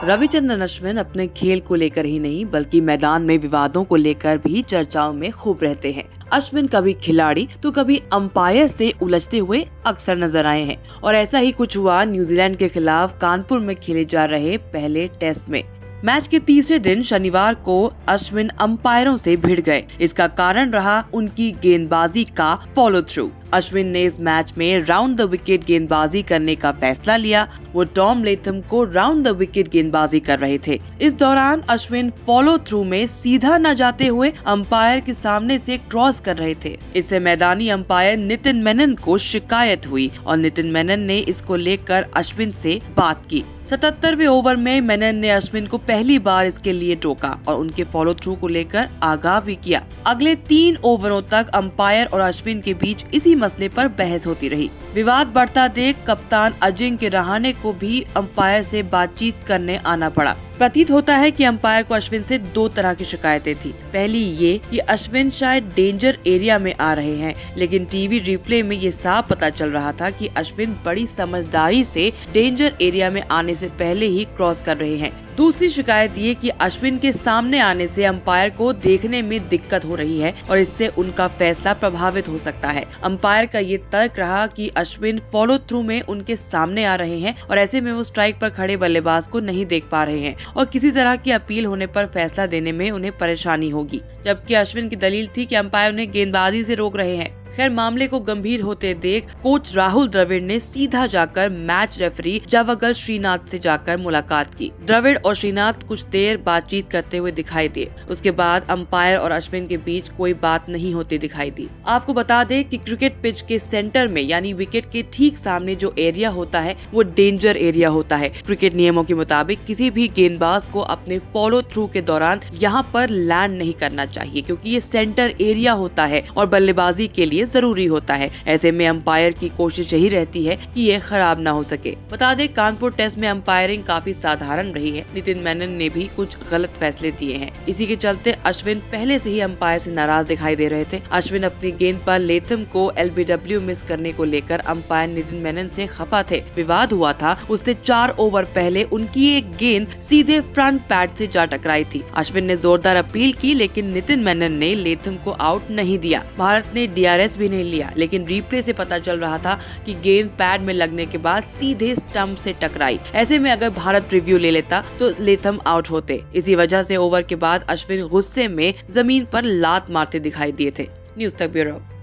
रविचंद्रन अश्विन अपने खेल को लेकर ही नहीं बल्कि मैदान में विवादों को लेकर भी चर्चाओं में खूब रहते हैं। अश्विन कभी खिलाड़ी तो कभी अंपायर से उलझते हुए अक्सर नजर आए हैं और ऐसा ही कुछ हुआ न्यूजीलैंड के खिलाफ कानपुर में खेले जा रहे पहले टेस्ट में। मैच के तीसरे दिन शनिवार को अश्विन अंपायरों से भिड़ गए। इसका कारण रहा उनकी गेंदबाजी का फॉलो थ्रू। अश्विन ने इस मैच में राउंड द विकेट गेंदबाजी करने का फैसला लिया। वो टॉम लेथम को राउंड द विकेट गेंदबाजी कर रहे थे। इस दौरान अश्विन फॉलो थ्रू में सीधा न जाते हुए अंपायर के सामने से क्रॉस कर रहे थे। इससे मैदानी अंपायर नितिन मेनन को शिकायत हुई और नितिन मेनन ने इसको लेकर अश्विन से बात की। 77वें ओवर में मेनन ने अश्विन को पहली बार इसके लिए टोका और उनके फॉलो थ्रू को लेकर आगाह भी किया। अगले 3 ओवरों तक अंपायर और अश्विन के बीच इसी मसले पर बहस होती रही। विवाद बढ़ता देख कप्तान अजिंक्य रहाणे को भी अंपायर से बातचीत करने आना पड़ा। प्रतीत होता है कि अंपायर को अश्विन से 2 तरह की शिकायतें थी। पहली ये कि अश्विन शायद डेंजर एरिया में आ रहे हैं, लेकिन टीवी रिप्ले में ये साफ पता चल रहा था कि अश्विन बड़ी समझदारी से डेंजर एरिया में आने से पहले ही क्रॉस कर रहे हैं। दूसरी शिकायत ये कि अश्विन के सामने आने से अंपायर को देखने में दिक्कत हो रही है और इससे उनका फैसला प्रभावित हो सकता है। अंपायर का ये तर्क रहा कि अश्विन फॉलो थ्रू में उनके सामने आ रहे हैं और ऐसे में वो स्ट्राइक पर खड़े बल्लेबाज को नहीं देख पा रहे हैं और किसी तरह की अपील होने पर फैसला देने में उन्हें परेशानी होगी। जबकि अश्विन की दलील थी कि अंपायर उन्हें गेंदबाजी से रोक रहे हैं। खैर, मामले को गंभीर होते देख कोच राहुल द्रविड़ ने सीधा जाकर मैच रेफरी जावगल श्रीनाथ से जाकर मुलाकात की। द्रविड़ और श्रीनाथ कुछ देर बातचीत करते हुए दिखाई दिए। उसके बाद अंपायर और अश्विन के बीच कोई बात नहीं होती दिखाई दी। आपको बता दें कि क्रिकेट पिच के सेंटर में यानी विकेट के ठीक सामने जो एरिया होता है वो डेंजर एरिया होता है। क्रिकेट नियमों के मुताबिक किसी भी गेंदबाज को अपने फॉलो थ्रू के दौरान यहाँ पर लैंड नहीं करना चाहिए, क्योंकि ये सेंटर एरिया होता है और बल्लेबाजी के लिए जरूरी होता है। ऐसे में अंपायर की कोशिश यही रहती है कि ये खराब ना हो सके। बता दें, कानपुर टेस्ट में अंपायरिंग काफी साधारण रही है। नितिन मेनन ने भी कुछ गलत फैसले दिए हैं। इसी के चलते अश्विन पहले से ही अंपायर से नाराज दिखाई दे रहे थे। अश्विन अपनी गेंद पर लेथम को LBW मिस करने को लेकर अंपायर नितिन मेनन से खफा थे। विवाद हुआ था उससे 4 ओवर पहले उनकी एक गेंद सीधे फ्रंट पैड से जा टकराई थी। अश्विन ने जोरदार अपील की, लेकिन नितिन मेनन ने लेथम को आउट नहीं दिया। भारत ने DRS भी नहीं लिया, लेकिन रिप्ले से पता चल रहा था कि गेंद पैड में लगने के बाद सीधे स्टंप से टकराई। ऐसे में अगर भारत रिव्यू ले लेता तो लेथम आउट होते। इसी वजह से ओवर के बाद अश्विन गुस्से में जमीन पर लात मारते दिखाई दिए थे। न्यूज़ तक ब्यूरो।